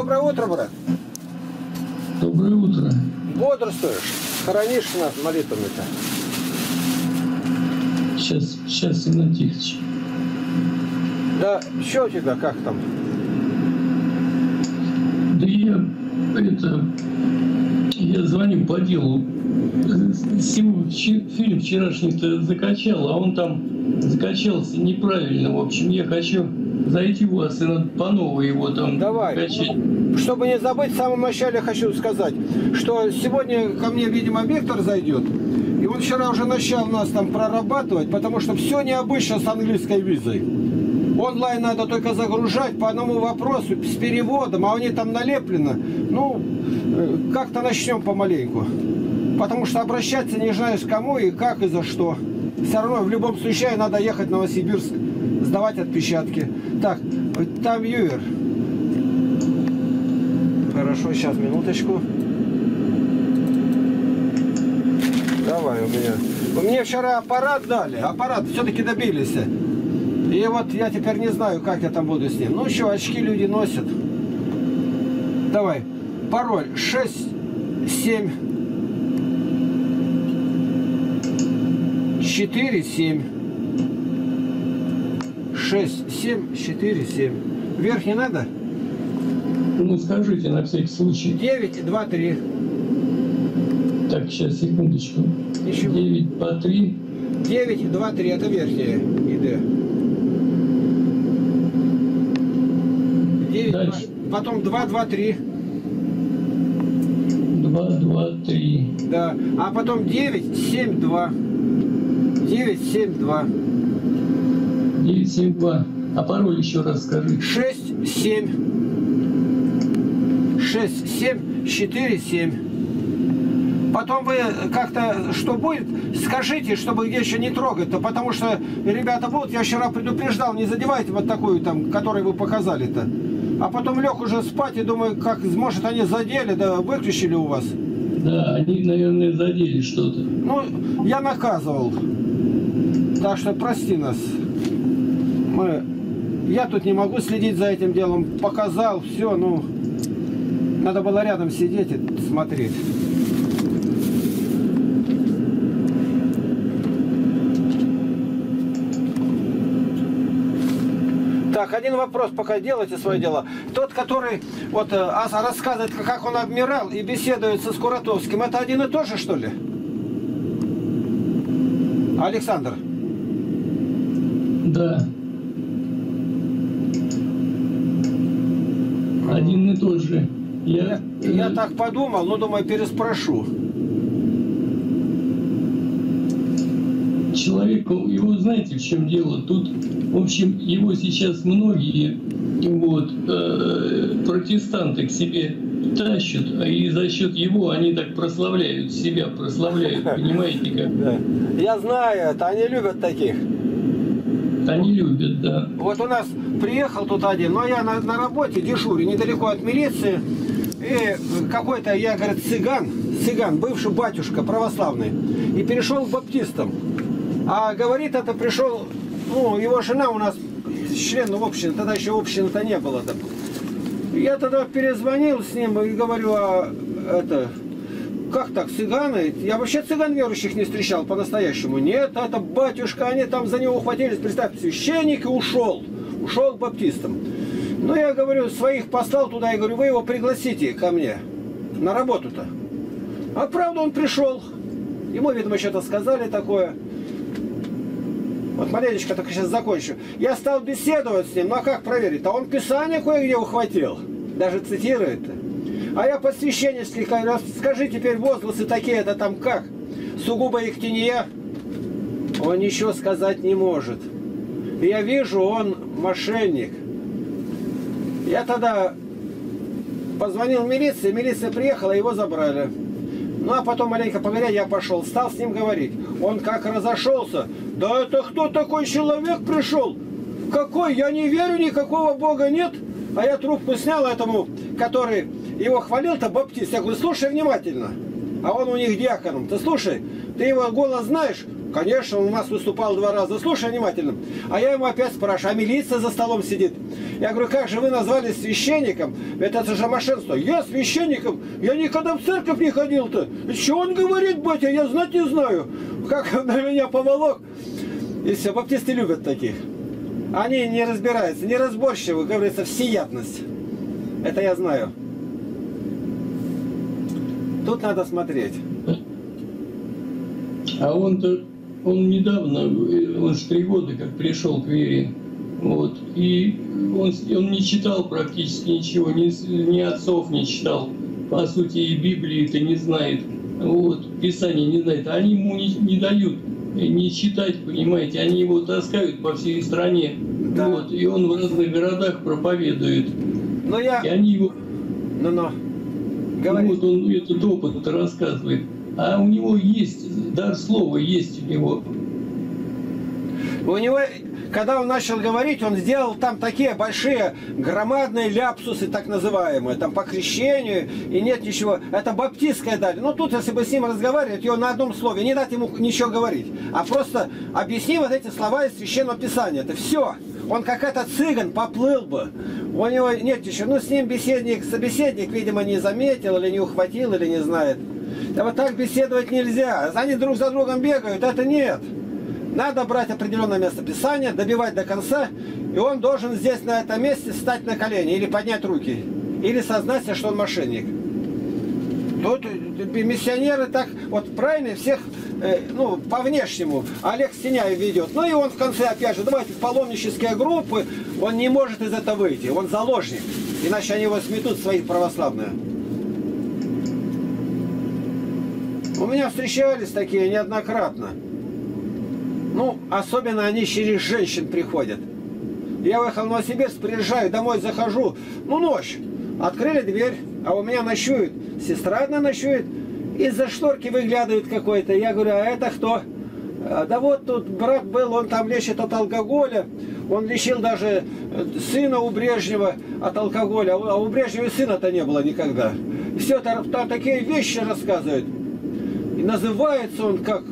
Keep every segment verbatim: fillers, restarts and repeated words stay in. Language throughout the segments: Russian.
Доброе утро, брат. Доброе утро. Бодрствуешь? Хоронишь нас молитвами-то? Сейчас, сейчас и натихче. Да, что у тебя, как там? Да я, это, я звоню по делу. Фильм вчерашний-то закачал, а он там закачался неправильно. В общем, я хочу зайти у вас и надо по новой его там Давай. качать. Чтобы не забыть, в самом начале хочу сказать, что сегодня ко мне, видимо, Виктор зайдет. И он вчера уже начал нас там прорабатывать, потому что все необычно с английской визой. Онлайн надо только загружать по одному вопросу с переводом, а они там налеплены. Ну, как-то начнем помаленьку. Потому что обращаться не знаешь кому и как и за что. Все равно в любом случае надо ехать в Новосибирск, сдавать отпечатки. Так, там Ювер. Хорошо, сейчас, минуточку. Давай у меня. У меня вчера аппарат дали. Аппарат все-таки добились. И вот я теперь не знаю, как я там буду с ним. Ну что, очки люди носят. Давай. Пароль шесть семь четыре семь. шесть семь четыре семь. Вверх не надо? Ну скажите на всякий случай. девять два три. Так, сейчас, секундочку. Еще. девять два три. девять два три, это верхняя ИД. девять, Дальше. потом два два три. два два три. Да. А потом девять семь два. девять семь два. девять семь два. А пароль еще раз скажи. шесть семь. шесть семь четыре семь. Потом вы как-то, что будет, скажите, чтобы где еще не трогать-то, потому что ребята будут, я вчера предупреждал, не задевайте вот такую там, которую вы показали-то. А потом лег уже спать и думаю, как, может они задели, да выключили у вас. Да, они, наверное, задели что-то. Ну, я наказывал. Так что прости нас. Мы... Я тут не могу следить за этим делом. Показал, все, ну... Надо было рядом сидеть и смотреть. Так, один вопрос, пока делайте свое дело. Тот, который вот Аса рассказывает, как он обмирал и беседует со Скуратовским, это один и тот же, что ли? Александр? Да. Один и тот же. Я, я, я так подумал, но думаю, переспрошу. Человек, его знаете, в чем дело? Тут, в общем, его сейчас многие вот, э, протестанты к себе тащат, а и за счет его они так прославляют себя, прославляют, понимаете как? Да. Я знаю это, они любят таких. Они любят, да. Вот у нас приехал тут один, но я на, на работе дежурю, недалеко от милиции. И какой-то, я, говорит, цыган, цыган, бывший батюшка православный, и перешел к баптистам. А говорит, это пришел, ну, его жена у нас член общины, тогда еще общины-то не было там. Я тогда перезвонил с ним и говорю, а это, как так, цыганы? Я вообще цыган верующих не встречал по-настоящему. Нет, это батюшка, они там за него ухватились, представьте, священник и ушел, ушел к баптистам. Ну, я говорю, своих послал туда, я говорю, вы его пригласите ко мне на работу-то. А правда он пришел. Ему, видимо, что-то сказали такое. Вот маленечко только сейчас закончу. Я стал беседовать с ним, ну а как проверить? А он Писание кое-где ухватил. Даже цитирует. А я посвященнический, скажи теперь возгласы такие, это там как? Сугубо ихтения. Он ничего сказать не может. И я вижу, он мошенник. Я тогда позвонил в милицию, милиция приехала, его забрали. Ну а потом, маленько погодя, я пошел, стал с ним говорить. Он как разошелся. Да это кто такой человек пришел? Какой? Я не верю, никакого Бога нет. А я трубку снял этому, который его хвалил-то, баптист. Я говорю, слушай внимательно. А он у них диаконом. Ты слушай, ты его голос знаешь? Конечно, он у нас выступал два раза. Слушай внимательно. А я ему опять спрашиваю, а милиция за столом сидит. Я говорю, как же вы назвались священником? Это же мошенство. Я священником? Я никогда в церковь не ходил-то. Что он говорит, батя? Я знать не знаю. Как он на меня поволок. И все, баптисты любят таких. Они не разбираются, неразборчивы, говорится, всеядность. Это я знаю. Тут надо смотреть. А он-то, он недавно, он же три года как пришел к вере. Вот. И он, он не читал практически ничего, ни, ни отцов не читал. По сути, и Библии-то не знает. Вот. Писание не знает. Они ему не, не дают не читать, понимаете. Они его таскают по всей стране. Да. Вот. И он в разных городах проповедует. Но я... И они его... Ну-ну. Говори. Вот он этот опыт рассказывает. А у него есть, дар слова есть у него. У него, когда он начал говорить, он сделал там такие большие, громадные ляпсусы, так называемые, там по крещению, и нет ничего. Это баптистская даль. Ну тут, если бы с ним разговаривать, его на одном слове, не дать ему ничего говорить, а просто объясни вот эти слова из Священного Писания. Это все. Он как этот цыган поплыл бы. У него нет еще. Ну с ним беседник, собеседник, видимо, не заметил, или не ухватил, или не знает. Да вот так беседовать нельзя. Они друг за другом бегают, это нет. Надо брать определенное место Писания, добивать до конца, и он должен здесь, на этом месте, встать на колени, или поднять руки, или сознаться, что он мошенник. Тут миссионеры так, вот правильно, всех, э, ну, по внешнему, Олег Синяев ведет. Ну и он в конце, опять же, давайте паломнические группы, он не может из этого выйти, он заложник, иначе они его сметут, свои православные. У меня встречались такие неоднократно. Ну, особенно они через женщин приходят. Я уехал в Новосибирск, приезжаю, домой захожу. Ну, ночь. Открыли дверь, а у меня ночует. Сестра одна ночует. Из-за шторки выглядывает какой-то. Я говорю, а это кто? Да вот тут брат был, он там лечит от алкоголя. Он лечил даже сына у Брежнева от алкоголя. А у Брежнева и сына-то не было никогда. И все, там, там такие вещи рассказывает. И называется он как...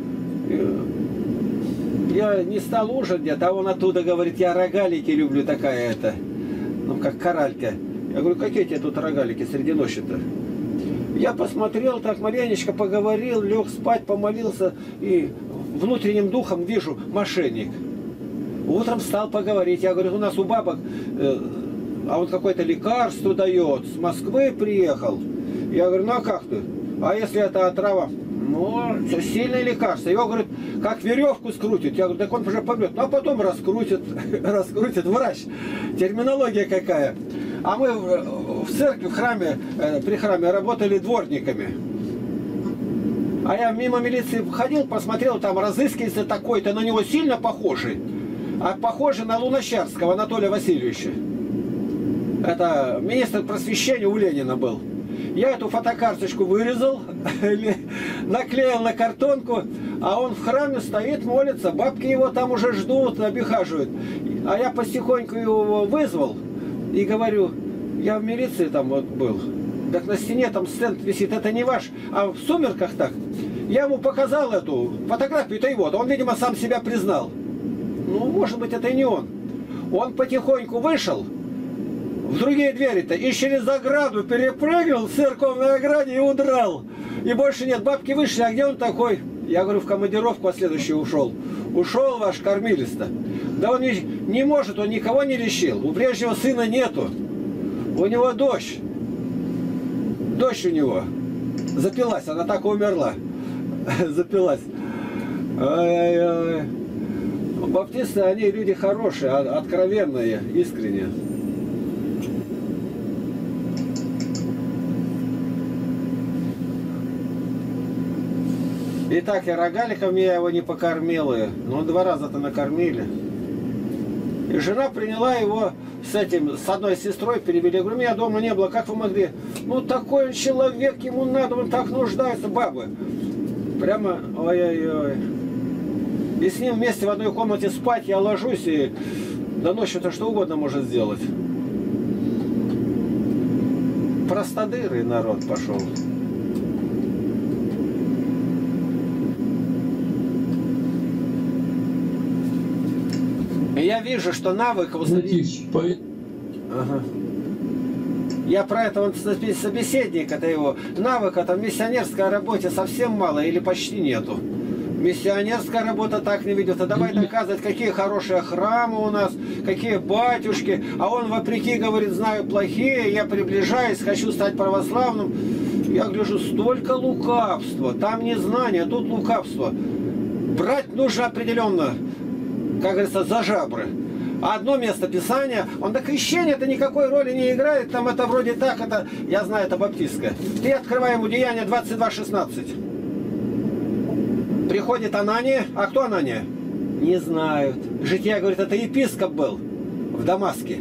Я не стал ужинать где-то, а он оттуда говорит, я рогалики люблю, такая это, ну как коралька. Я говорю, какие тебе тут рогалики среди ночи-то? Я посмотрел, так маленечко поговорил, лег спать, помолился, и внутренним духом вижу, мошенник. Утром стал поговорить, я говорю, у нас у бабок, э, а он какое-то лекарство дает, с Москвы приехал. Я говорю, ну а как ты? А если это отрава? Ну, это сильное лекарство. Его, говорит, как веревку скрутит. Я говорю, так он уже помрет. Ну, а потом раскрутит, раскрутит врач. Терминология какая. А мы в церкви, в храме, при храме работали дворниками. А я мимо милиции ходил, посмотрел, там разыскивается такой-то, на него сильно похожий. А похожий на Луначарского Анатолия Васильевича. Это министр просвещения у Ленина был. Я эту фотокарточку вырезал, наклеил на картонку, а он в храме стоит, молится, бабки его там уже ждут, обихаживают. А я потихоньку его вызвал и говорю, я в милиции там вот был, так на стене там стенд висит, это не ваш, а в сумерках так. Я ему показал эту фотографию, это его, он, видимо, сам себя признал. Ну, может быть, это и не он. Он потихоньку вышел в другие двери-то и через ограду перепрыгнул в церковной ограде и удрал. И больше нет, бабки вышли, а где он такой? Я говорю, в командировку, а следующий ушел. Ушел ваш кормилец-то. Да он не, не может, он никого не лечил. У Брежнева сына нету. У него дочь. Дочь у него. Запилась, она так и умерла. Запилась. Ай-яй-яй. Баптисты, они люди хорошие, откровенные, искренние. И так, и рогаликом я его не покормил, но два раза-то накормили. И жена приняла его с этим, с одной сестрой перевели. Я говорю, меня дома не было, как вы могли? Ну, такой он человек, ему надо, он так нуждается, бабы. Прямо, ой-ой-ой. И с ним вместе в одной комнате спать, я ложусь, и до ночи-то что угодно может сделать. Простодырый народ пошел. И я вижу, что навык... Знаете, Ага. Я про этого собеседника-то его, навыка там в миссионерской работе совсем мало или почти нету. Миссионерская работа так не ведет. А давай доказывать, какие хорошие храмы у нас, какие батюшки. А он вопреки говорит, знаю плохие, я приближаюсь, хочу стать православным. Я гляжу, столько лукавства. Там не знание, тут лукавство. Брать нужно определенно, как говорится, за жабры. А одно место Писания, он до крещения-то никакой роли не играет, там это вроде так, это, я знаю, это баптистское. Ты открывай ему Деяния двадцать два шестнадцать. Приходит Анания, а кто Анания? Не знают. Жития говорит, это епископ был в Дамаске.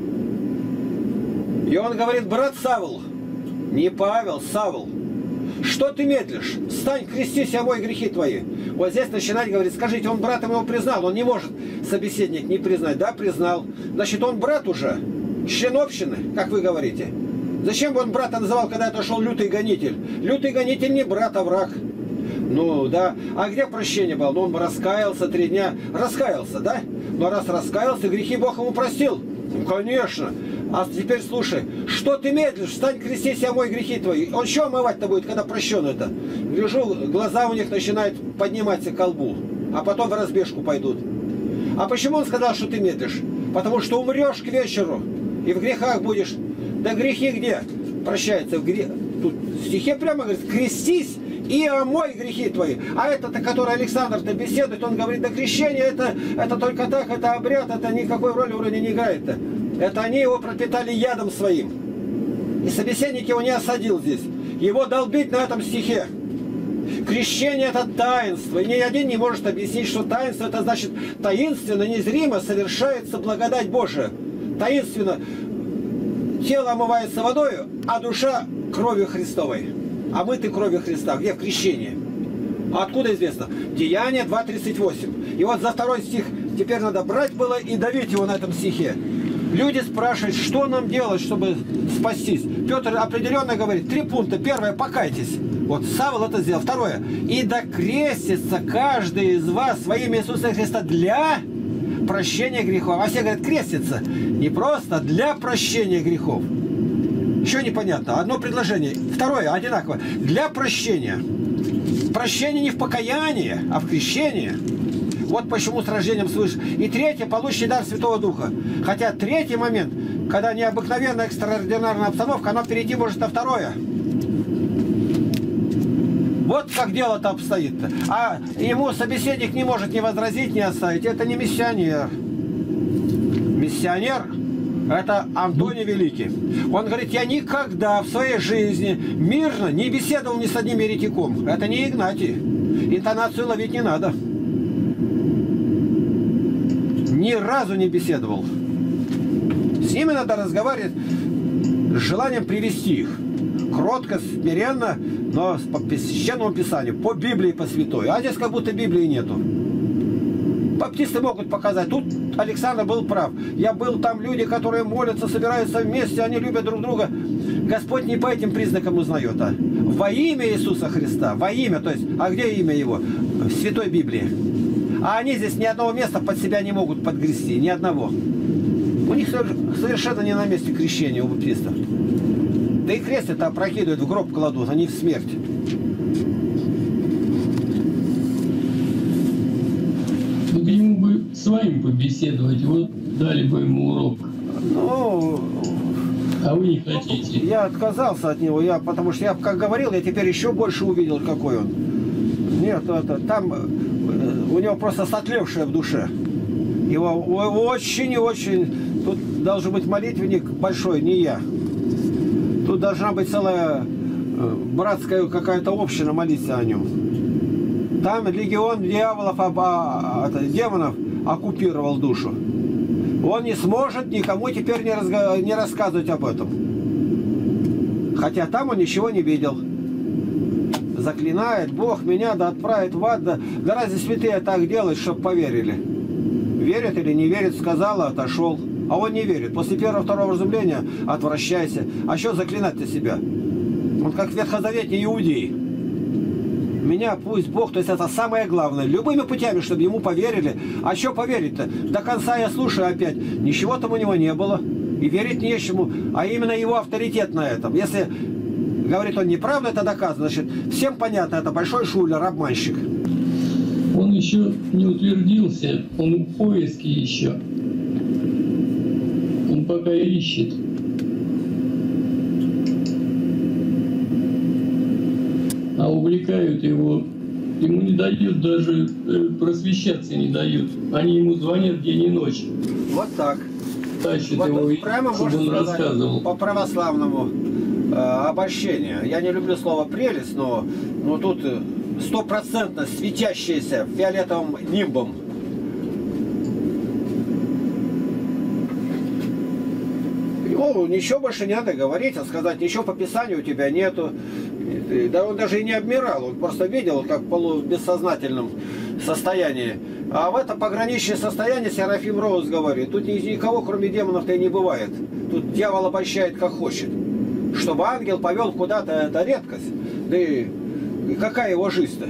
И он говорит, брат Савл, не Павел, Савл, что ты медлишь? Встань, крестись, омой грехи твои. Вот здесь начинать говорить, скажите, он братом его признал, он не может собеседник не признать. Да, признал. Значит, он брат уже, член общины, как вы говорите. Зачем бы он брата называл, когда это шел лютый гонитель? Лютый гонитель не брат, а враг. Ну, да. А где прощение было? Ну, он бы раскаялся три дня. Раскаялся, да? Но раз раскаялся, грехи Бог ему простил. Ну, конечно. А теперь слушай, что ты медлишь? Встань, крестись, омой грехи твои. Он что омывать-то будет, когда прощен это? Гляжу, глаза у них начинают подниматься к лбу, а потом в разбежку пойдут. А почему он сказал, что ты медлишь? Потому что умрешь к вечеру и в грехах будешь. Да грехи где? Прощается в грех. Тут в стихе прямо говорит, крестись и омой грехи твои. А это-то, который Александр-то беседует, он говорит, да крещение это, это только так, это обряд, это никакой роли вроде не играет-то. Это они его пропитали ядом своим. И собеседник его не осадил здесь. Его долбить на этом стихе. Крещение это таинство. И ни один не может объяснить, что таинство это значит таинственно, незримо совершается благодать Божия. Таинственно тело омывается водой, а душа кровью Христовой. А мы-ты кровью Христа. Где в крещении? А откуда известно? Деяния два тридцать восемь. И вот за второй стих теперь надо брать было и давить его на этом стихе. Люди спрашивают, что нам делать, чтобы спастись. Петр определенно говорит, три пункта. Первое, покайтесь. Вот Савл это сделал. Второе, и докрестится каждый из вас во имя Иисуса Христа для прощения грехов. А все говорят, крестится. Не просто для прощения грехов. Еще непонятно. Одно предложение. Второе, одинаково. Для прощения. Прощение не в покаянии, а в крещении. Вот почему с рождением свыше. И третье, получите дар Святого Духа. Хотя третий момент, когда необыкновенная экстраординарная обстановка, оно перейти может на второе. Вот как дело-то обстоит-то. А ему собеседник не может ни возразить, ни оставить. Это не миссионер. Миссионер – это Антоний Великий. Он говорит, я никогда в своей жизни мирно не беседовал ни с одним еретиком. Это не Игнатий. Интонацию ловить не надо. Ни разу не беседовал. С ними надо разговаривать с желанием привести их. Кротко, смиренно, но по священному писанию, по Библии, по святой. А здесь как будто Библии нету. Баптисты могут показать. Тут Александр был прав. Я был там люди, которые молятся, собираются вместе, они любят друг друга. Господь не по этим признакам узнает, а во имя Иисуса Христа. Во имя, то есть, а где имя Его? В Святой Библии. А они здесь ни одного места под себя не могут подгрести, ни одного. У них совершенно не на месте крещения у баптистов. Да и крест это опрокидывают, в гроб кладут, они в смерть. Вот ему бы с вами побеседовать, вот дали бы ему урок. Ну, а вы не хотите. Я отказался от него, я, потому что я, как говорил, я теперь еще больше увидел, какой он. Нет, это, там у него просто сотлевшее в душе. Его очень и очень... Тут должен быть молитвенник большой, не я. Тут должна быть целая братская какая-то община молиться о нем. Там легион дьяволов, а, а, демонов оккупировал душу. Он не сможет никому теперь не, разго... не рассказывать об этом. Хотя там он ничего не видел. Заклинает, Бог меня да отправит в ад. Да, да разве святые так делают, чтобы поверили? Верят или не верят, сказал, отошел. А он не верит. После первого-второго разумления отвращайся. А что заклинать-то себя? Он как ветхозаветний иудей. Меня пусть Бог, то есть это самое главное. Любыми путями, чтобы ему поверили. А что поверить-то? До конца я слушаю опять. Ничего там у него не было. И верить нечему. А именно его авторитет на этом. Если говорит он неправда, это доказано. Значит, всем понятно, это большой шулер, обманщик. Он еще не утвердился, он в поиске еще. Он пока ищет. А увлекают его, ему не дают даже э, просвещаться не дают. Они ему звонят день и ночь. Вот так. Тащат Вот его, прямо чтобы можно он сказать, рассказывал. по православному э, обольщение. Я не люблю слово прелесть, но, но тут стопроцентно светящееся фиолетовым нимбом. Ну, ничего больше не надо говорить, а сказать, ничего по Писанию у тебя нету. Да он даже и не обмирал, он просто видел, как в полубессознательном состоянии. А в это пограничное состояние Серафим Роуз говорит, тут никого, кроме демонов-то и не бывает. Тут дьявол обольщает, как хочет. Чтобы ангел повел куда-то, это редкость. Да и, и какая его жизнь-то?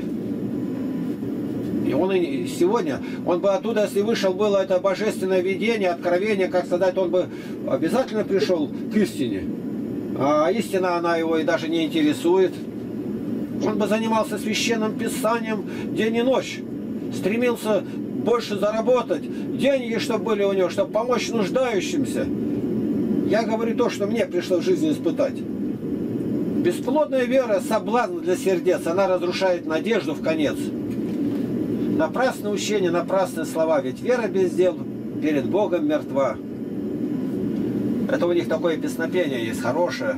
И он и сегодня, он бы оттуда, если вышел, было это божественное видение, откровение, как сказать, он бы обязательно пришел к истине. А истина, она его и даже не интересует. Он бы занимался священным писанием день и ночь. Стремился больше заработать, деньги, чтобы были у него, чтобы помочь нуждающимся. Я говорю то, что мне пришлось в жизни испытать. Бесплодная вера, соблазн для сердец, она разрушает надежду в конец. Напрасное учение, напрасные слова, ведь вера без дел перед Богом мертва. Это у них такое песнопение есть, хорошее.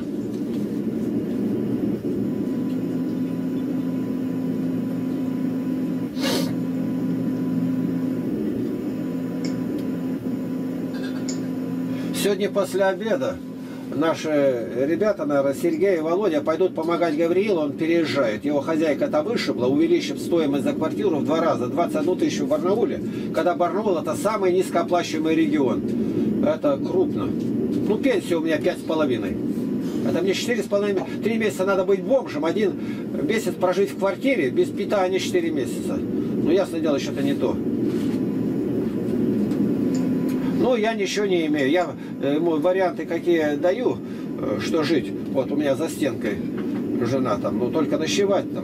Сегодня после обеда наши ребята, наверное, Сергей и Володя, пойдут помогать Гавриилу, он переезжает. Его хозяйка-то вышибла, увеличив стоимость за квартиру в два раза, двадцать одну тысячу в Барнауле. Когда Барнаул это самый низкооплачиваемый регион. Это крупно. Ну, пенсия у меня пять с половиной. Это мне четыре с половиной, три месяца надо быть бомжем, один месяц прожить в квартире, без питания четыре месяца. Ну, ясно дело, что-то не то. Ну, я ничего не имею. Я ему варианты какие даю, что жить. Вот у меня за стенкой жена там, ну только ночевать там.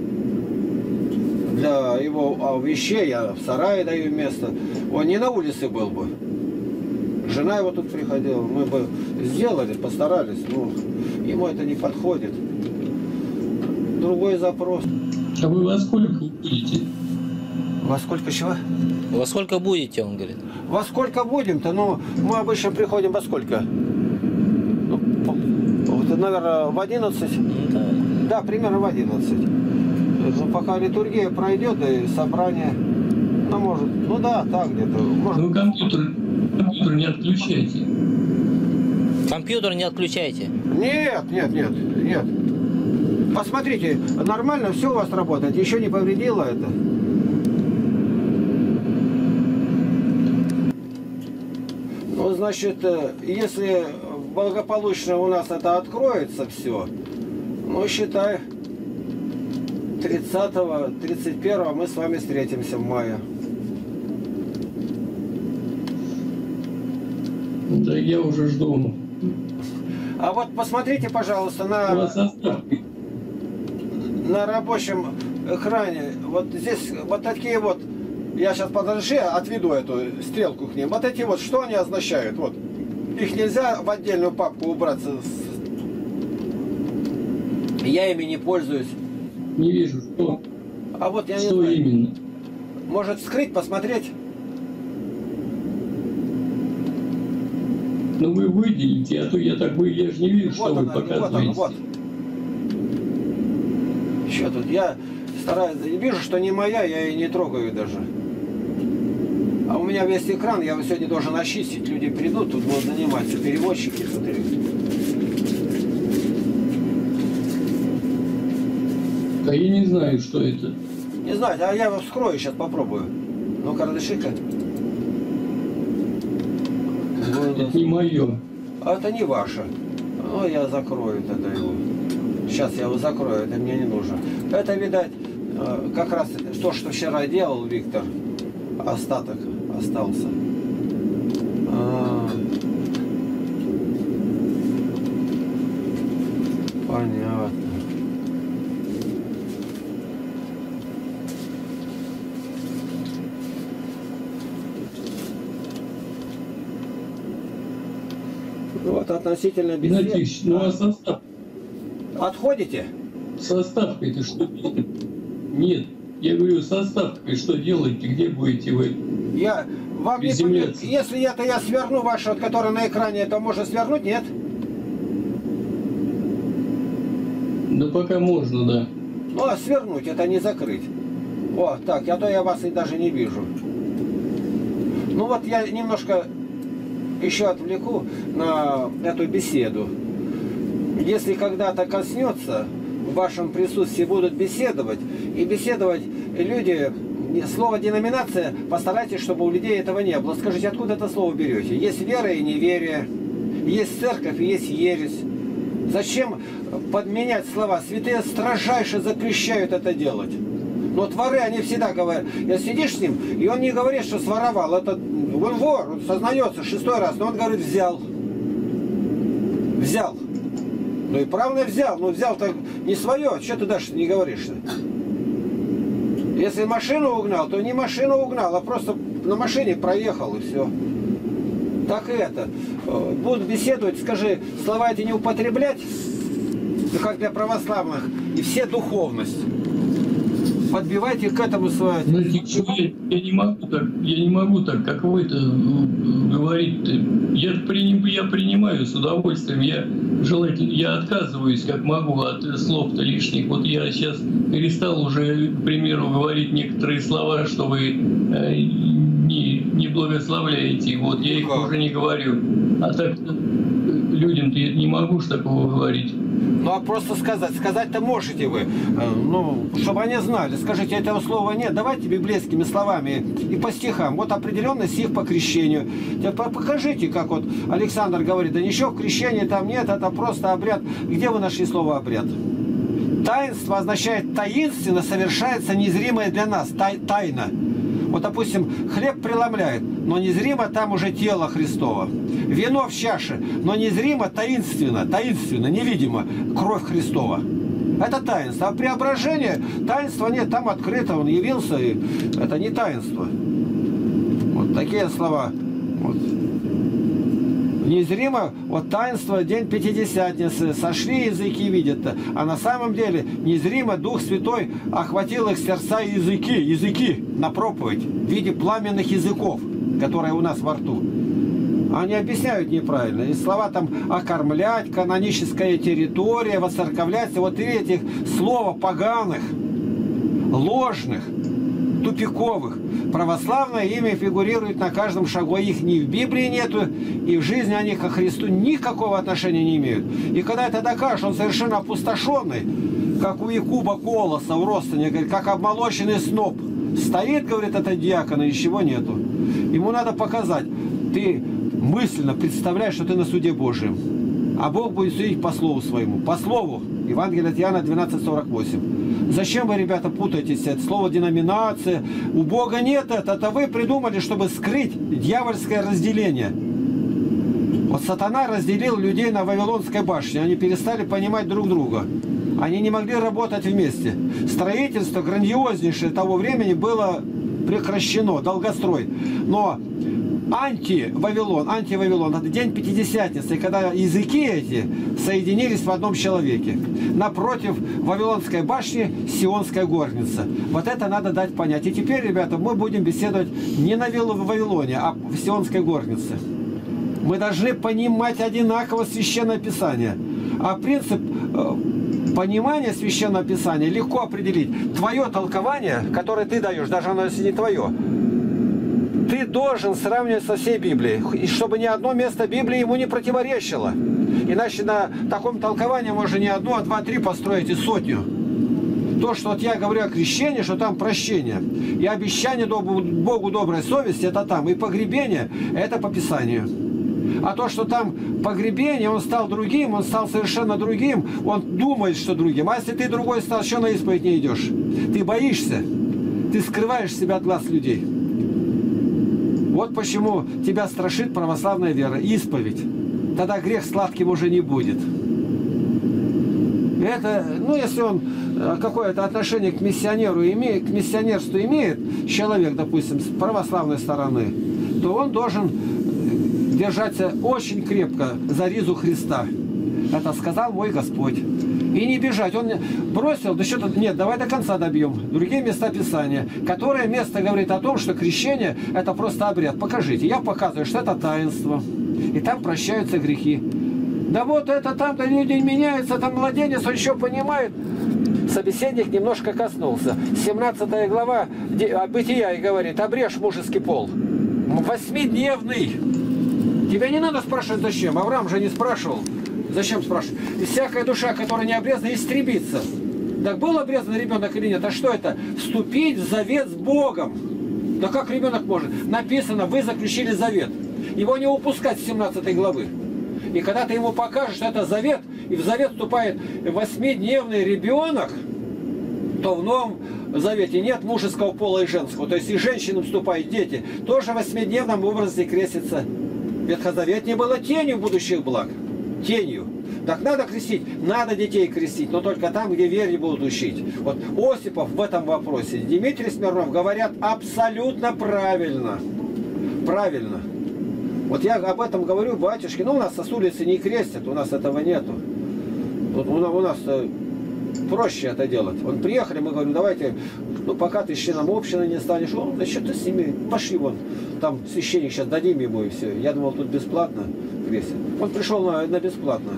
Для его вещей я в сарае даю место. Он не на улице был бы. Жена его тут приходила. Мы бы сделали, постарались. Но ему это не подходит. Другой запрос. А вы во сколько будете? Во сколько чего? Во сколько будете, он говорит? Во сколько будем-то? Ну, мы обычно приходим во сколько? Ну, вот, наверное, в одиннадцать. Да. Да, примерно в одиннадцать. Ну, пока литургия пройдет, да и собрание. Ну, может, ну да, так где-то. Может... Вы компьютер, компьютер не отключайте. Компьютер не отключайте. Нет, нет, нет, нет. Посмотрите, нормально все у вас работает. Еще не повредило это. Ну, значит, если благополучно у нас это откроется все, ну, считай, тридцатого, тридцать первого мы с вами встретимся в мае. Да я уже жду. А вот посмотрите, пожалуйста, на, на рабочем экране, вот здесь вот такие вот, я сейчас подожди, отведу эту стрелку к ним, вот эти вот, что они означают? Вот, их нельзя в отдельную папку убраться, я ими не пользуюсь. Не вижу, что, а вот я что не знаю. именно. Может вскрыть, посмотреть? Ну вы выделите, а то я так вы, я же не вижу, Вот что она, вы показываете. вот он, вот. Что тут? Я стараюсь, вижу, что не моя, я и не трогаю даже. А у меня весь экран, я его сегодня должен очистить, люди придут, тут будут заниматься, переводчики, смотри. Да я не знаю, что это. Не знаю, а я его вскрою, сейчас попробую. Ну-ка, разреши-ка. Это не мое. А это не ваше. Ну, я закрою тогда его. Сейчас я его закрою, это мне не нужно. Это, видать, как раз то, что вчера делал Виктор. Остаток остался. А, Понятно. Вот относительно беседы. Игнатьевич, ну а состав? Отходите? Составкой-то что делаете? Нет, я говорю, составкой что делаете, где будете вы? Я вам не приземляться? Если это я сверну ваше, вот, которое на экране, это можно свернуть, нет? Ну пока можно, да. Ну а свернуть, это не закрыть. О, так, а то я вас и даже не вижу. Ну вот я немножко еще отвлеку на эту беседу. Если когда-то коснется, в вашем присутствии будут беседовать, и беседовать люди, слово деноминация, постарайтесь, чтобы у людей этого не было. Скажите, откуда это слово берете? Есть вера и неверие, есть церковь и есть ересь. Зачем подменять слова? Святые строжайше запрещают это делать. Но творы, они всегда говорят, если сидишь с ним, и он не говорит, что своровал, это он вор, он сознается шестой раз, но он говорит, взял. Взял. Ну и правильно взял, но взял-то не свое, что ты дальше не говоришь-то? Если машину угнал, то не машину угнал, а просто на машине проехал и все. Так и это. Будут беседовать, скажи, слова эти не употреблять, как для православных, и все духовность. Подбивайте к этому свое. Ну, я, я не могу так, я не могу так, как вы это говорить. Я, приним, я принимаю с удовольствием, я желательно, я отказываюсь, как могу, от слов-то лишних. Вот я сейчас перестал уже, к примеру, говорить некоторые слова, что вы э, не, не благословляете. Вот я их уже не говорю. А так людям-то я не могу ж такого говорить. Ну а просто сказать, сказать-то можете вы, ну, чтобы они знали. Скажите, этого слова нет, давайте библейскими словами и по стихам. Вот определенный стих по крещению. Покажите, как вот Александр говорит, да ничего в крещении там нет, это просто обряд. Где вы нашли слово обряд? Таинство означает таинственно совершается незримое для нас, тай, тайна. Вот, допустим, хлеб преломляет, но незримо там уже тело Христово. Вино в чаше, но незримо, таинственно, таинственно, невидимо, кровь Христова. Это таинство. А преображение, таинства нет, там открыто, он явился, и это не таинство. Вот такие слова. Вот. Незримо, вот таинство, день Пятидесятницы, сошли языки, видят, а на самом деле незримо Дух Святой охватил их сердца и языки, языки на проповедь в виде пламенных языков, которые у нас во рту. Они объясняют неправильно. И слова там окормлять, каноническая территория, воцерковлять, вот этих слов поганых, ложных, тупиковых. Православное имя фигурирует на каждом шагу. Их ни в Библии нету, и в жизни они ко Христу никакого отношения не имеют. И когда это докажешь, он совершенно опустошенный, как у Якуба Колоса в Ростоне, говорит, как обмолоченный сноп. Стоит, говорит, этот диакон, и ничего нету. Ему надо показать. Ты мысленно представляешь, что ты на суде Божьем. А Бог будет судить по слову своему. По слову. Евангелие от Иоанна двенадцать сорок восемь. Зачем вы, ребята, путаетесь? Это слово деноминация. У Бога нет это. Это вы придумали, чтобы скрыть дьявольское разделение. Вот сатана разделил людей на Вавилонской башне. Они перестали понимать друг друга. Они не могли работать вместе. Строительство грандиознейшее того времени было прекращено. Долгострой. Но анти-Вавилон, анти-Вавилон, это день Пятидесятницы, когда языки эти соединились в одном человеке. Напротив Вавилонской башни Сионская горница. Вот это надо дать понять. И теперь, ребята, мы будем беседовать не на Вавилоне, а в Сионской горнице. Мы должны понимать одинаково Священное Писание. А принцип э, понимания Священного Писания легко определить. Твое толкование, которое ты даешь, даже оно если не твое, ты должен сравнивать со всей Библией, и чтобы ни одно место Библии ему не противоречило. Иначе на таком толковании можно не одно, а два, три построить и сотню. То, что вот я говорю о крещении, что там прощение. И обещание Богу доброй совести, это там. И погребение, это по Писанию. А то, что там погребение, он стал другим, он стал совершенно другим, он думает, что другим. А если ты другой стал, что на исповедь не идешь? Ты боишься, ты скрываешь себя от глаз людей. Вот почему тебя страшит православная вера, исповедь. Тогда грех сладким уже не будет. Это, ну, если он какое-то отношение к миссионеру имеет, к миссионерству имеет, человек, допустим, с православной стороны, то он должен держаться очень крепко за ризу Христа. Это сказал мой Господь. И не бежать. Он бросил, да что-то, нет, давай до конца добьем. Другие места Писания, которое место говорит о том, что крещение это просто обряд. Покажите. Я показываю, что это таинство. И там прощаются грехи. Да вот это там-то люди меняются, там младенец, он еще понимает. Собеседник немножко коснулся. семнадцатая глава Бытия и говорит, обрежь мужеский пол. Восьмидневный. Тебя не надо спрашивать, зачем. Авраам же не спрашивал. Зачем спрашивать? И всякая душа, которая не обрезана, истребится. Так был обрезан ребенок или нет? А что это? Вступить в завет с Богом. Да как ребенок может? Написано, вы заключили завет. Его не упускать с семнадцатой главы. И когда ты ему покажешь, что это завет, и в завет вступает восьмидневный ребенок, то в Новом Завете нет мужеского пола и женского. То есть и женщинам вступают дети. Тоже в восьмидневном образе крестится. Ветхозаветнее было тенью будущих благ. Тенью. Так надо крестить, надо детей крестить, но только там, где вере будут учить. Вот Осипов в этом вопросе, Дмитрий Смирнов говорят абсолютно правильно. Правильно. Вот я об этом говорю, батюшки, ну у нас с улицы не крестят, у нас этого нету. Вот у нас проще это делать. Вот приехали, мы говорим, давайте, ну пока ты членом общины не станешь, он, да что ты с ними, пошли вон, там священник сейчас дадим ему и все. Я думал, тут бесплатно крестят. Он пришел на, на бесплатно.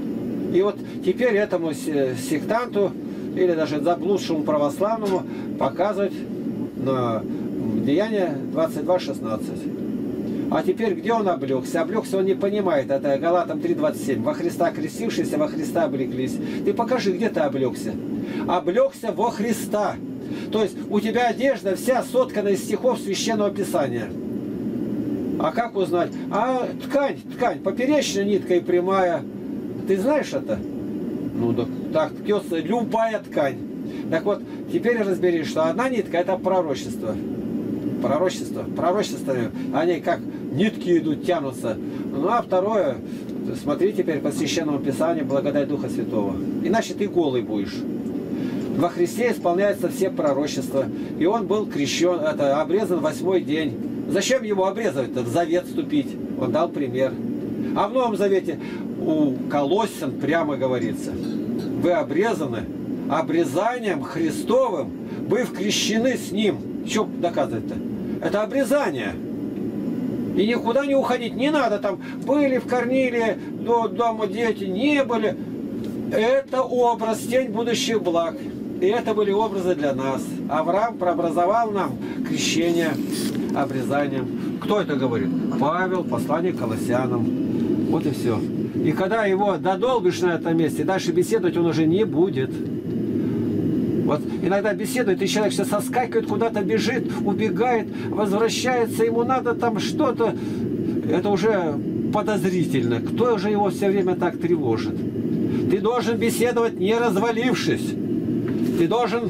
И вот теперь этому сектанту, или даже заблудшему православному, показывать на Деяние двадцать два шестнадцать. А теперь где он облегся? Облегся он не понимает. Это Галатам три двадцать семь. Во Христа крестившиеся, во Христа облеклись. Ты покажи, где ты облегся. Облегся во Христа. То есть у тебя одежда вся соткана из стихов Священного Писания. А как узнать? А ткань, ткань, поперечная нитка и прямая. Ты знаешь это? Ну так, так ткется любая ткань. Так вот, теперь разбери, что одна нитка это пророчество. Пророчество. Пророчество, они как нитки идут, тянутся. Ну а второе, смотри теперь по Священному Писанию, благодать Духа Святого. Иначе ты голый будешь. Во Христе исполняются все пророчества. И он был крещен, это, обрезан восьмой день. Зачем его обрезывать-то? В завет вступить. Он дал пример. А в Новом Завете у Колоссян прямо говорится. Вы обрезаны обрезанием Христовым, быв крещены с Ним. Что доказывать-то? Это обрезание. И никуда не уходить не надо. Там были в Корнилии, до дома дети, не были. Это образ, тень будущих благ. И это были образы для нас. Авраам прообразовал нам крещение обрезанием. Кто это говорит? Павел, посланник к Колоссянам. Вот и все. И когда его додолбишь на этом месте, дальше беседовать он уже не будет. Вот иногда беседует, и человек сейчас соскакивает, куда-то бежит, убегает, возвращается, ему надо там что-то. Это уже подозрительно. Кто же его все время так тревожит? Ты должен беседовать, не развалившись. Ты должен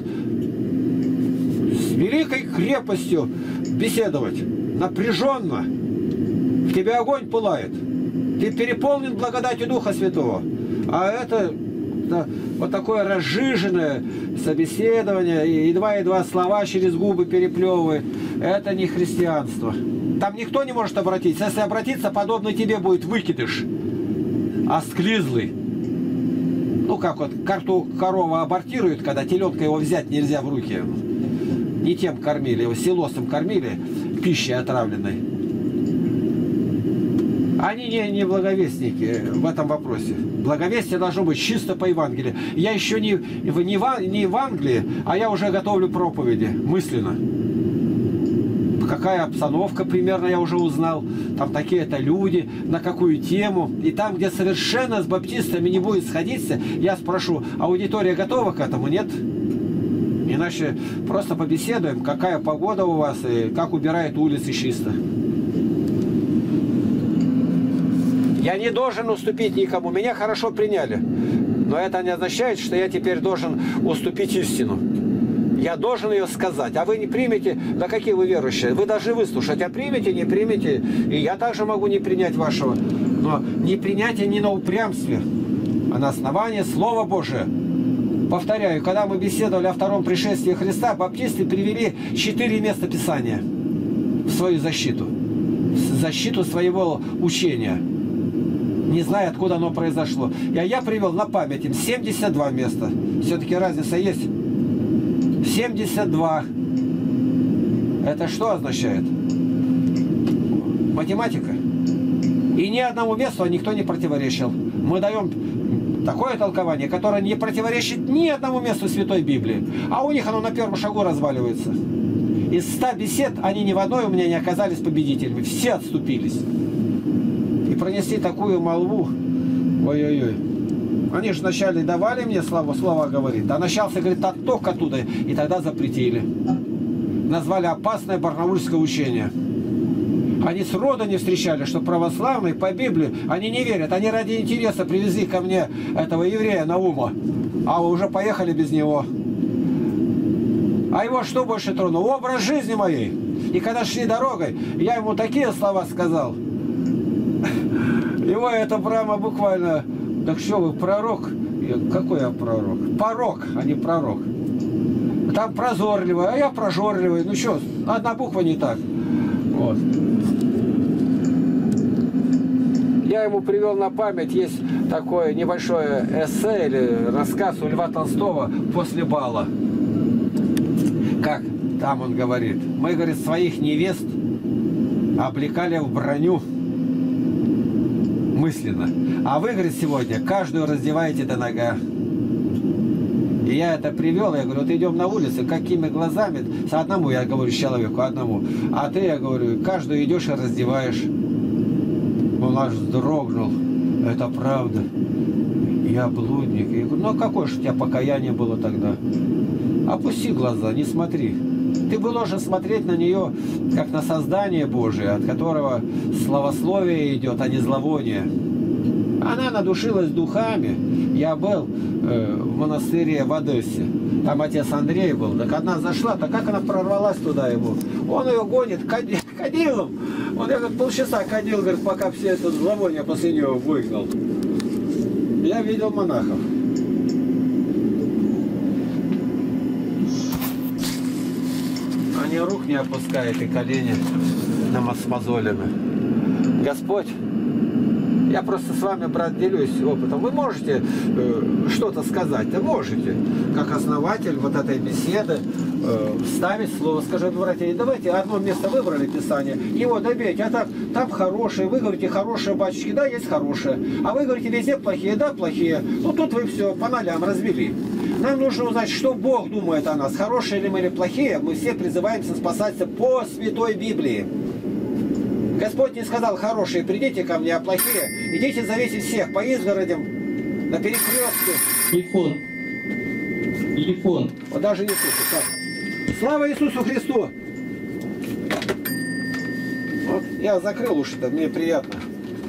с великой крепостью беседовать, напряженно. В тебе огонь пылает. Ты переполнен благодатью Духа Святого. А это... Да, вот такое разжиженное собеседование, едва-едва слова через губы переплевывает. Это не христианство. Там никто не может обратиться. Если обратиться, подобный тебе будет выкидыш. Осклизлый. Ну, как вот карту корова абортируют, когда теленка его взять нельзя в руки. Не тем кормили, его силосом кормили, пищей отравленной. Они не, не благовестники в этом вопросе. Благовестие должно быть чисто по Евангелию. Я еще не, не, в, не в Англии, а я уже готовлю проповеди мысленно. Какая обстановка примерно я уже узнал. Там такие-то люди, на какую тему. И там, где совершенно с баптистами не будет сходиться, я спрошу, аудитория готова к этому? Нет? Иначе просто побеседуем, какая погода у вас и как убирает улицы чисто. Я не должен уступить никому. Меня хорошо приняли. Но это не означает, что я теперь должен уступить истину. Я должен ее сказать. А вы не примете, да какие вы верующие? Вы должны выслушать. А примете, не примете. И я также могу не принять вашего. Но не принятие не на упрямстве, а на основании Слова Божия. Повторяю, когда мы беседовали о втором пришествии Христа, баптисты привели четыре места Писания в свою защиту. В защиту своего учения. Не зная, откуда оно произошло. А я привел на память им семьдесят два места. Все-таки разница есть. семьдесят два. Это что означает? Математика. И ни одному месту никто не противоречил. Мы даем такое толкование, которое не противоречит ни одному месту Святой Библии. А у них оно на первом шагу разваливается. Из ста бесед они ни в одной у меня не оказались победителями. Все отступились. И пронести такую молву, ой-ой-ой. Они же вначале давали мне слова, слова говорит, а начался, говорит, отток оттуда, и тогда запретили. Назвали опасное барнаульское учение. Они сроду не встречали, что православные по Библии, они не верят. Они ради интереса привезли ко мне этого еврея Наума, а уже поехали без него. А его что больше тронул? Образ жизни моей. И когда шли дорогой, я ему такие слова сказал. Его это прямо буквально... Так что вы, пророк? Какой я пророк? Порок, а не пророк. Там прозорливый, а я прожорливый. Ну что, одна буква не так. Вот. Я ему привел на память, есть такое небольшое эссе или рассказ у Льва Толстого «После бала». Как там он говорит. Мы, говорит, своих невест облекали в броню мысленно. А вы, говорит, сегодня каждую раздеваете до нога. И я это привел, я говорю, вот идем на улице, какими глазами, с одному, я говорю, человеку, одному, а ты, я говорю, каждую идешь и раздеваешь. Он аж вздрогнул, это правда, я блудник. Я говорю, ну какое же у тебя покаяние было тогда? Опусти глаза, не смотри. Ты бы должен смотреть на нее, как на создание Божие, от которого славословие идет, а не зловоние. Она надушилась духами. Я был э, в монастыре в Одессе. Там отец Андрей был. Так одна зашла, так как она прорвалась туда ему? Он ее гонит кади, кадилом. Он, я говорит, полчаса кадил, говорит, пока все это зловоние после него выгнал. Я видел монахов. Они рук не опускают и колени с мозолями. Господь, я просто с вами, брат, делюсь опытом. Вы можете э, что-то сказать, вы можете, как основатель вот этой беседы, э, вставить слово, скажет, братья, давайте одно место выбрали Писание, его добейте, а там, там хорошие, вы говорите, хорошие батюшки, да, есть хорошие, а вы говорите, везде плохие, да, плохие, ну тут вы все по нолям развели. Нам нужно узнать, что Бог думает о нас, хорошие ли мы или плохие, мы все призываемся спасаться по Святой Библии. Господь не сказал, хорошие, придите ко мне, а плохие, идите зовите всех по изгородям, на перекрестке. Телефон. Телефон. Вот даже не слушай. Так. Слава Иисусу Христу! Вот, я закрыл уши-то, мне приятно.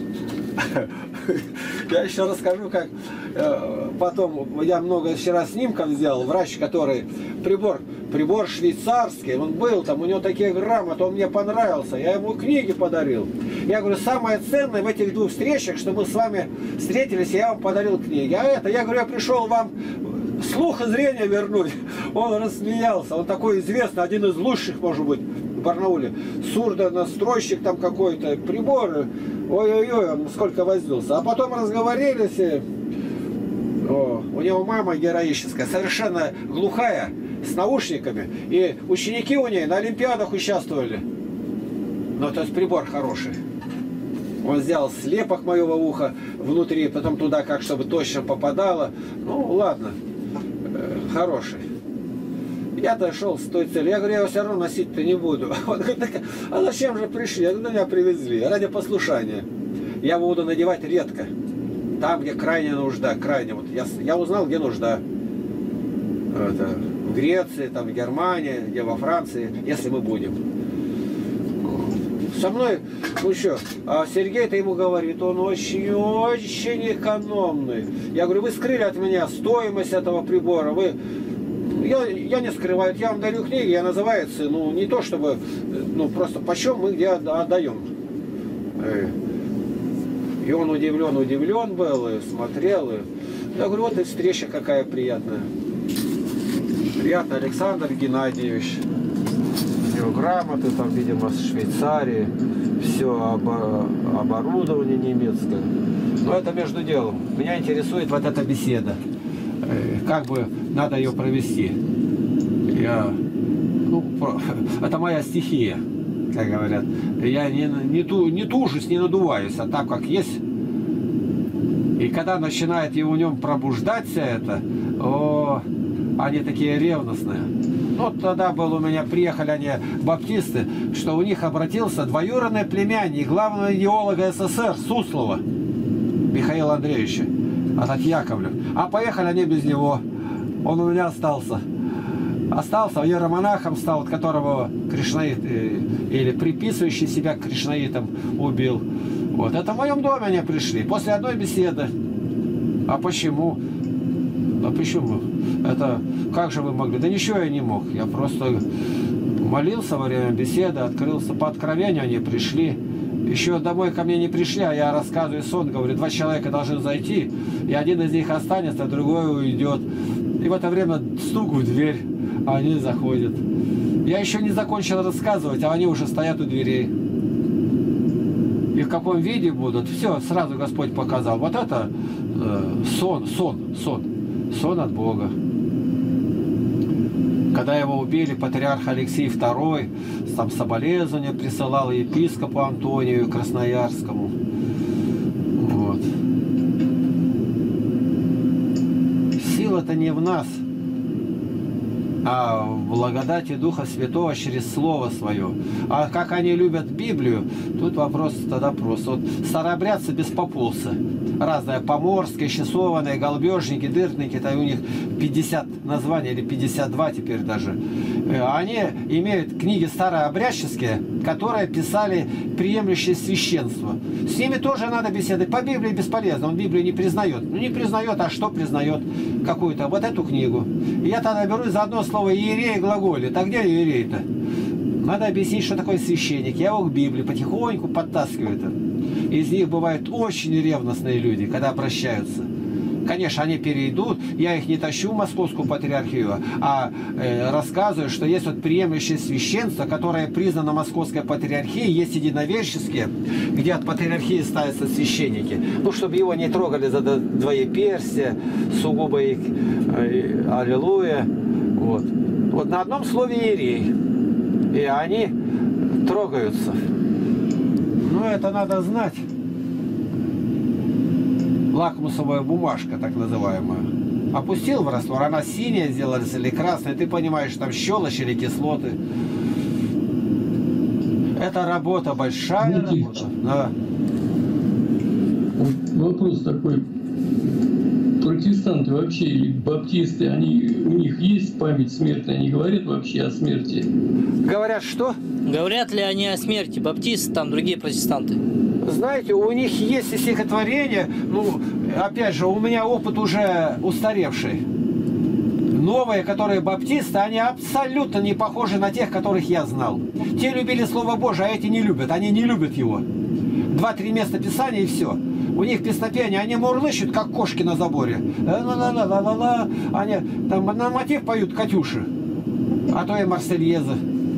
Я еще расскажу, как э, потом, я много вчера снимков сделал, врач, который, прибор, прибор швейцарский, он был там, у него такие грамоты, он мне понравился, я ему книги подарил. Я говорю, самое ценное в этих двух встречах, что мы с вами встретились, я вам подарил книги. А это, я говорю, я пришел вам слух и зрение вернуть. Он рассмеялся, он такой известный, один из лучших, может быть, в Барнауле. Сурдонастройщик там какой-то, приборы. Ой-ой-ой, он сколько возился. А потом разговорились. И... О, у него мама героическая, совершенно глухая, с наушниками. И ученики у нее на олимпиадах участвовали. Ну, то есть прибор хороший. Он сделал слепок моего уха внутри, потом туда как, чтобы точно попадало. Ну, ладно, хороший. Я дошел с той целью. Я говорю, я его все равно носить-то не буду. Он говорит, а зачем же пришли? Я говорю, меня привезли. Ради послушания. Я его буду надевать редко. Там, где крайняя нужда. Крайне. Вот я, я узнал, где нужда. Это, в Греции, там, в Германии, где во Франции, если мы будем. Со мной, ну что, а Сергей-то ему говорит, он очень-очень экономный. Я говорю, вы скрыли от меня стоимость этого прибора. Вы... Я, я не скрываю, я вам дарю книги, я называется, ну, не то чтобы, ну, просто почем мы где отдаем. И он удивлен, удивлен был, и смотрел. И... Я говорю, вот и встреча какая приятная. Приятно, Александр Геннадьевич. У него грамоты, там, видимо, с Швейцарии. Все обо... оборудование немецкое. Но это между делом. Меня интересует вот эта беседа. Как бы надо ее провести. Я... Ну, это моя стихия, как говорят. Я не, не, ту, не тужусь, не надуваюсь, а так как есть. И когда начинает и в нем пробуждаться это, о, они такие ревностные. Вот тогда был у меня, приехали они, баптисты, что у них обратился двоюродный племянник главного идеолога СССР Суслова Михаила Андреевича, от Яковлев. А поехали они без него. Он у меня остался. Остался, иеромонахом стал, которого кришнаит, или приписывающий себя к кришнаитам, убил. Вот. Это в моем доме они пришли, после одной беседы. А почему? А почему? Это, как же вы могли? Да ничего я не мог. Я просто молился во время беседы, открылся по откровению, они пришли. Еще домой ко мне не пришли, а я рассказываю сон, говорю, два человека должны зайти, и один из них останется, а другой уйдет. И в это время стук в дверь, а они заходят. Я еще не закончил рассказывать, а они уже стоят у дверей. И в каком виде будут, все, сразу Господь показал. Вот это э, сон, сон, сон, сон от Бога. Когда его убили, патриарх Алексей второй, сам соболезнования присылал епископу Антонию Красноярскому. Вот. Сила-то не в нас, а в благодати Духа Святого через Слово Свое. А как они любят Библию, тут вопрос тогда прост. Вот старообрядцы беспополцы, разные поморские, часованные, голбежники, дырники, это у них пятьдесят названий, или пятьдесят два теперь даже. Они имеют книги старообрядческие, которые писали приемлющее священство. С ними тоже надо беседовать. По Библии бесполезно, он Библию не признает. Ну не признает, а что признает? Какую-то, вот эту книгу. И я тогда беру за одно слово иерей глаголит. А где иерей-то? Надо объяснить, что такое священник. Я его к Библии потихоньку подтаскиваю. Из них бывают очень ревностные люди, когда обращаются. Конечно, они перейдут, я их не тащу в Московскую патриархию, а э, рассказываю, что есть вот приемлющее священство, которое признано Московской патриархией, есть единоверческие, где от патриархии ставятся священники. Ну, чтобы его не трогали за двоеперстие, сугубо их, э, аллилуйя. Вот. Вот на одном слове иерей. И они трогаются. Ну, это надо знать. Лакмусовая бумажка, так называемая. Опустил в раствор, она синяя сделалась или красная, ты понимаешь, там щелочь или кислоты. Это работа, большая Знаете, работа. Да. Вопрос такой. Протестанты вообще или баптисты, они, у них есть память смертная, они говорят вообще о смерти? Говорят, что? Говорят ли они о смерти? Баптисты, там другие протестанты. Знаете, у них есть стихотворение, ну, опять же, у меня опыт уже устаревший. Новые, которые баптисты, они абсолютно не похожи на тех, которых я знал. Те любили Слово Божие, а эти не любят, они не любят его. Два-три места Писания и все. У них песнопения, они мурлыщут, как кошки на заборе. Ла-ла-ла-ла-ла-ла. Они там на мотив поют Катюши, а то и Марсельезы.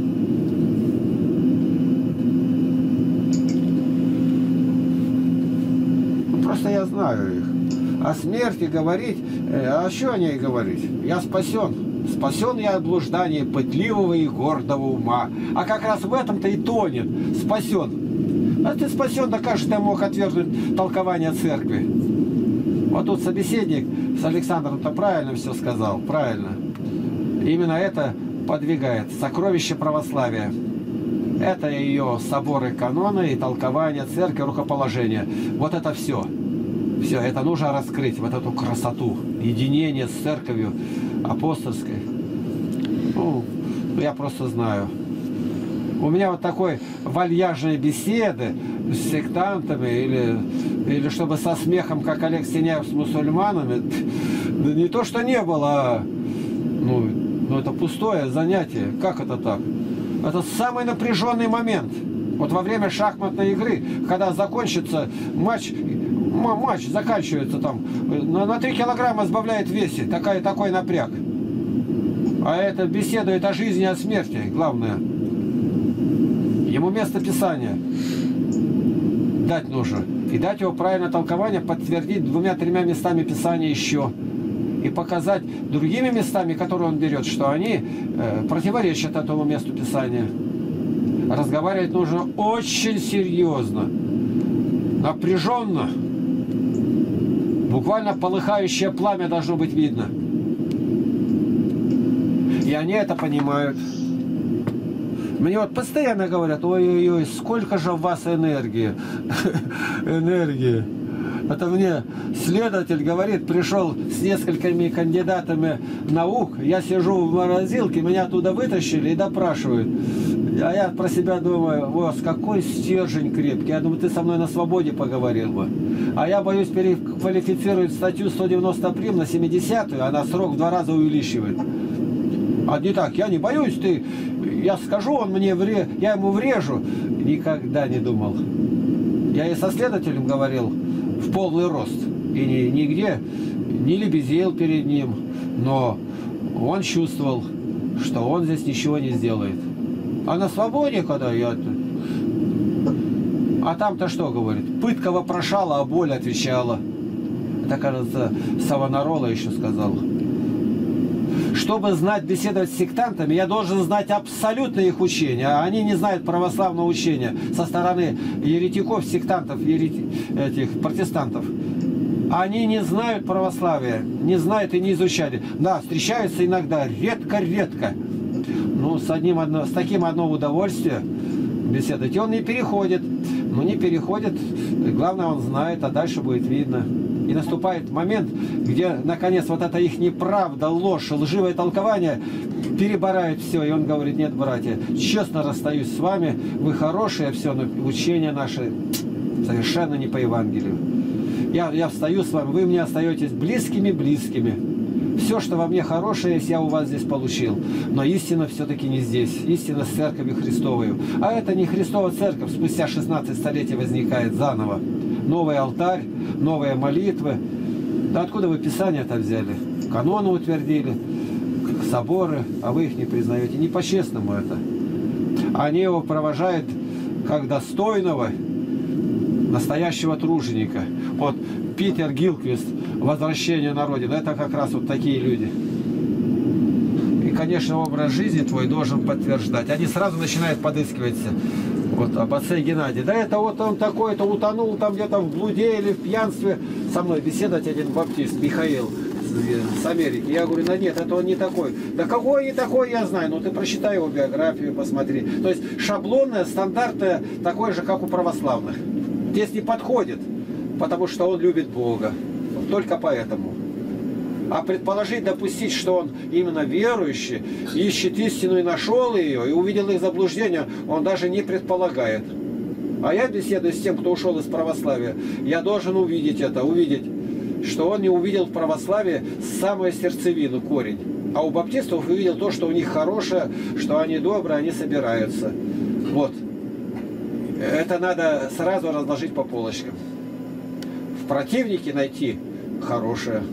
Просто я знаю их. О смерти говорить, а что о ней говорить? Я спасен. Спасен я от блуждания пытливого и гордого ума. А как раз в этом-то и тонет. Спасен. А ты спасен, да как же ты мог отвергнуть толкование церкви? Вот тут собеседник с Александром-то правильно все сказал. Правильно. Именно это подвигает. Сокровище православия. Это ее соборы, каноны и толкование церкви, рукоположение. Вот это все. Все, это нужно раскрыть, вот эту красоту, единение с церковью апостольской. Ну, я просто знаю. У меня вот такой вальяжные беседы с сектантами или, или чтобы со смехом, как Олег Синяев с мусульманами, да не то, что не было, а, ну, ну, это пустое занятие. Как это так? Это самый напряженный момент. Вот во время шахматной игры, когда закончится матч, матч заканчивается там, на, на три килограмма сбавляет в весе, такая, такой напряг. А это беседует о жизни и о смерти, главное. Ему место Писания дать нужно. И дать его правильное толкование, подтвердить двумя-тремя местами Писания еще. И показать другими местами, которые он берет, что они э, противоречат этому месту Писания. Разговаривать нужно очень серьезно, напряженно. Буквально полыхающее пламя должно быть видно. И они это понимают. Мне вот постоянно говорят: ой-ой-ой, сколько же в вас энергии. Энергии. Это мне следователь говорит, пришел с несколькими кандидатами наук, я сижу в морозилке, меня оттуда вытащили и допрашивают. А я про себя думаю: вот какой стержень крепкий, я думаю, ты со мной на свободе поговорил бы. А я боюсь переквалифицировать статью сто девяносто прим на семидесятую, она срок в два раза увеличивает. А не так, я не боюсь, ты, я скажу, он мне вре, я ему врежу. Никогда не думал. Я и со следователем говорил в полный рост. И ни, нигде не лебезил перед ним. Но он чувствовал, что он здесь ничего не сделает. А на свободе, когда я... А там-то что говорит? Пытка вопрошала, а боль отвечала. Это, кажется, Савонарола еще сказал. Чтобы знать, беседовать с сектантами, я должен знать абсолютно их учение. А они не знают православного учения со стороны еретиков, сектантов, ерети... этих протестантов. Они не знают православия, не знают и не изучали. Да, встречаются иногда, редко-редко. Ну, с, одним, одно, с таким одно удовольствие беседовать. И он не переходит. Ну, не переходит. Главное, он знает, а дальше будет видно. И наступает момент, где, наконец, вот эта их неправда, ложь, лживое толкование перебирает все. И он говорит: нет, братья, честно расстаюсь с вами, вы хорошие, все, но учения наши совершенно не по Евангелию. Я, я встаю с вами, вы мне остаетесь близкими-близкими. Все, что во мне хорошее есть, я у вас здесь получил. Но истина все-таки не здесь. Истина с церковью Христовой. А это не Христова церковь, спустя шестнадцать столетий возникает заново. Новый алтарь, новые молитвы. Да откуда вы Писание-то взяли? Каноны утвердили, соборы, а вы их не признаете. Не по-честному это. Они его провожают как достойного, настоящего труженика. Вот Питер Гилквист, «Возвращение на Родину», это как раз вот такие люди. И, конечно, образ жизни твой должен подтверждать. Они сразу начинают подыскиваться. Вот об отце Геннадии. Да это вот он такой-то утонул там где-то в блуде или в пьянстве. Со мной беседовать один баптист, Михаил, с Америки. Я говорю: да нет, это он не такой. Да какой не такой, я знаю. Ну ты прочитай его биографию, посмотри. То есть шаблонное, стандартное, такое же, как у православных. Здесь не подходит, потому что он любит Бога. Только поэтому. А предположить, допустить, что он именно верующий, ищет истину и нашел ее, и увидел их заблуждение, он даже не предполагает. А я беседую с тем, кто ушел из православия, я должен увидеть это, увидеть, что он не увидел в православии самую сердцевину, корень. А у баптистов увидел то, что у них хорошее, что они добрые, они собираются. Вот. Это надо сразу разложить по полочкам. В противнике найти хорошее.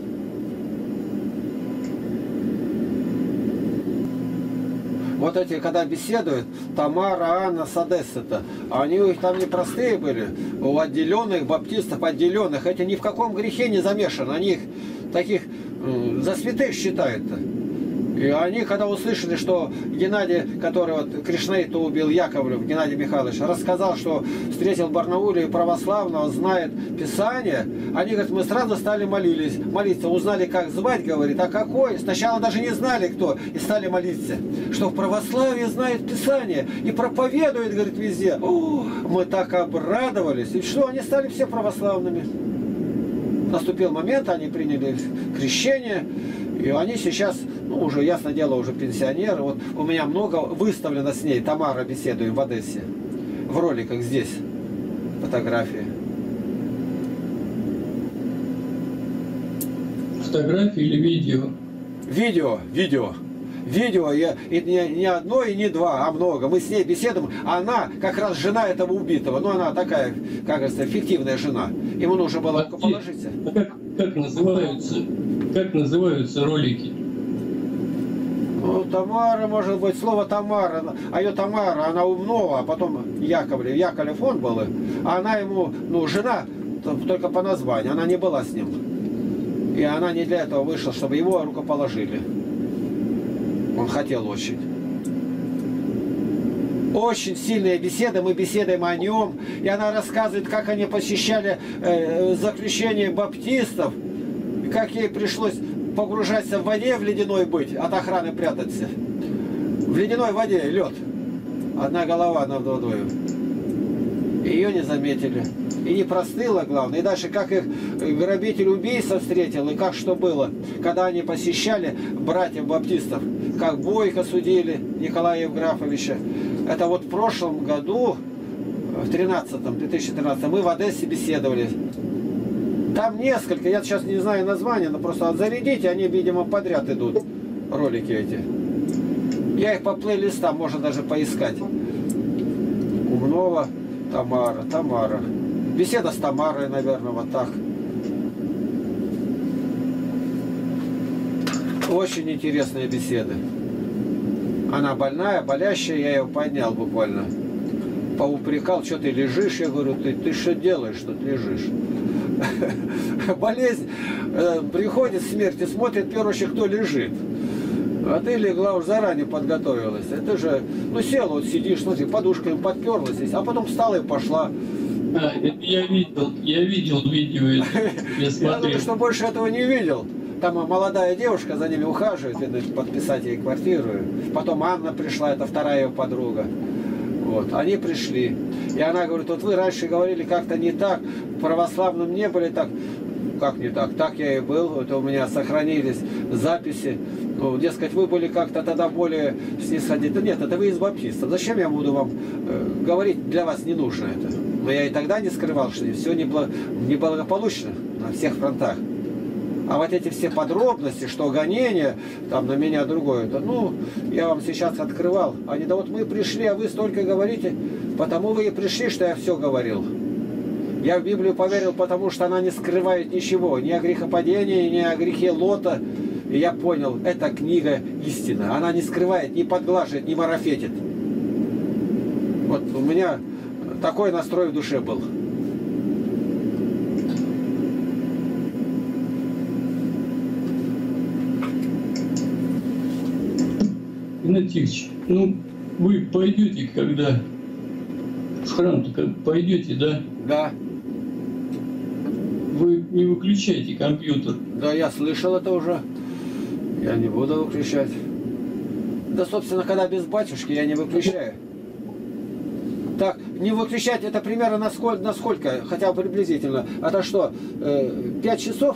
Вот эти, когда беседуют, Тамара, Анна с Одессы-то, они у них там непростые были, у отделенных баптистов, отделенных, эти ни в каком грехе не замешаны, они их таких э, за святых считают-то. И они, когда услышали, что Геннадий, который вот Кришнаита убил, Яковлев, Геннадий Михайлович, рассказал, что встретил в Барнауле православного, знает Писание, они, говорят, мы сразу стали молились, молиться, узнали, как звать, говорит, а какой? Сначала даже не знали, кто, и стали молиться, что в православии знает Писание и проповедует, говорит, везде. О, мы так обрадовались, и что, они стали все православными. Наступил момент, они приняли крещение, и они сейчас, ну, уже, ясно дело, уже пенсионеры. Вот у меня много выставлено с ней, Тамара, беседуем в Одессе, в роликах здесь, фотографии. Фотографии или видео? Видео, видео. Видео, я, и не, не одно и не два, а много. Мы с ней беседуем. Она как раз жена этого убитого. Ну, она такая, как говорится, фиктивная жена. Ему нужно было а положиться. А как, как называются, как называются ролики? Ну, Тамара, может быть, слово Тамара, а ее Тамара, она умнова, а потом Яковлев, Яковлев он был, а она ему, ну, жена, только по названию, она не была с ним. И она не для этого вышла, чтобы его рукоположили. Он хотел очень. Очень сильные беседы, мы беседуем о нем, и она рассказывает, как они посещали э, заключение баптистов, и как ей пришлось погружаться в воде, в ледяной быть, от охраны прятаться. В ледяной воде лед. Одна голова над водой. Ее не заметили. И не простыла, главное. И дальше, как их грабитель убийца встретил, и как что было, когда они посещали братьев баптистов, как Бойко судили Николая Евграфовича. Это вот в прошлом году, в тринадцатом, две тысячи тринадцатом, мы в Одессе беседовали. Там несколько, я сейчас не знаю названия, но просто зарядите, они, видимо, подряд идут, ролики эти. Я их по плейлистам, можно даже поискать. Умнова, Тамара, Тамара. Беседа с Тамарой, наверное, вот так. Очень интересные беседы. Она больная, болящая, я ее поднял буквально. Поупрекал, что ты лежишь? Я говорю, ты, ты что делаешь, что ты лежишь? Болезнь, э, приходит смерть и смотрит, в первую очередь, кто лежит. А ты легла, уже заранее подготовилась. Это же, ну села, вот сидишь, смотри, подушками подперлась, а потом встала и пошла. А, я видел, я видел видео, я смотрел. Я думаю, что больше этого не видел. Там молодая девушка за ними ухаживает, видно, подписать ей квартиру. Потом Анна пришла, это вторая ее подруга. Вот, они пришли. И она говорит, вот вы раньше говорили как-то не так, православным не были так. Как не так? Так я и был. Это у меня сохранились записи. Ну, дескать, вы были как-то тогда более снисходительны. Нет, это вы из баптистов. Зачем я буду вам э, говорить, для вас не нужно это. Но я и тогда не скрывал, что все неблагополучно на всех фронтах. А вот эти все подробности, что гонение, там на меня другое, это, ну, я вам сейчас открывал. Они, да вот мы пришли, а вы столько говорите, потому вы и пришли, что я все говорил. Я в Библию поверил, потому что она не скрывает ничего, ни о грехопадении, ни о грехе Лота. И я понял, эта книга истина. Она не скрывает, не подглаживает, не марафетит. Вот у меня такой настрой в душе был. Игнатьевич, ну вы пойдете, когда в храм-то как пойдете, да? Да. Вы не выключайте компьютер. Да, я слышал это уже. Я не буду выключать. Да, собственно, когда без батюшки, я не выключаю. Так, не выключать это примерно на сколько, на сколько, хотя бы приблизительно. Это что, пять часов?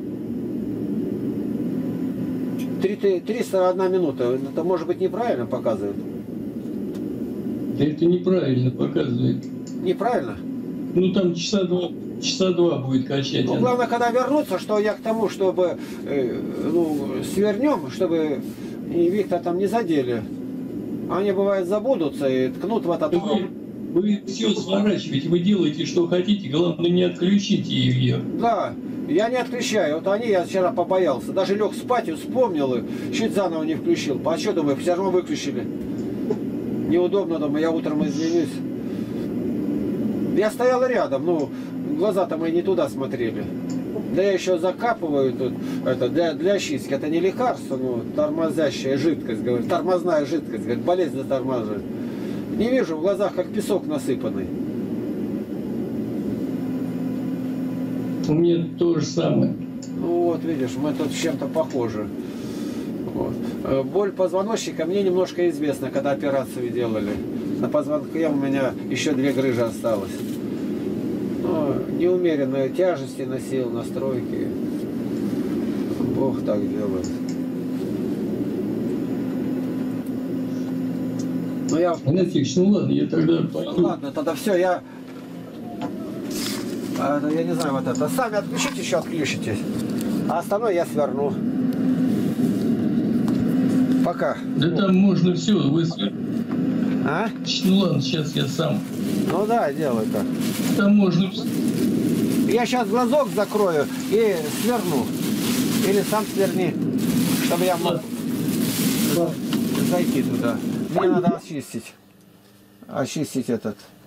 триста одна минута. Это может быть неправильно показывает. Да это неправильно показывает. Неправильно? Ну там часа два, часа два будет качать. Ну, главное, когда вернуться, что я к тому, чтобы э, ну, свернем, чтобы и Виктор там не задели. Они, бывает, забудутся и ткнут в этот... Вы, вы все сворачиваете, вы делаете, что хотите, главное, не отключите ее. Да, я не отключаю. Вот они, я вчера побоялся. Даже лег спать и вспомнил, и чуть заново не включил. А что, думаю, все равно выключили. Неудобно, думаю, я утром извинюсь. Я стоял рядом, ну, глаза-то мои не туда смотрели. Да я еще закапываю тут, это, для, для очистки. Это не лекарство, ну, тормозящая жидкость, говорит, тормозная жидкость, говорит, болезнь затормаживает. Не вижу, в глазах как песок насыпанный. У меня то же самое. Ну вот, видишь, мы тут чем-то похожи. Вот. Боль позвоночника мне немножко известна, когда операцию делали. На позвонке у меня еще две грыжи осталось. Но неумеренные тяжести носил, настройки. Бог так делает. Ну я... Игнатьевич, ну ладно, я тогда пойду. Ну, ладно, тогда все, я... А, я не знаю, вот это. Сами отключите, еще отключитесь. А остальное я сверну. Пока. Да там можно все, вы свернете. А? Ну ладно, сейчас я сам. Ну да, делай так. Там можно... Я сейчас глазок закрою и сверну. Или сам сверни, чтобы я мог... зайти туда. Мне надо очистить. Очистить этот.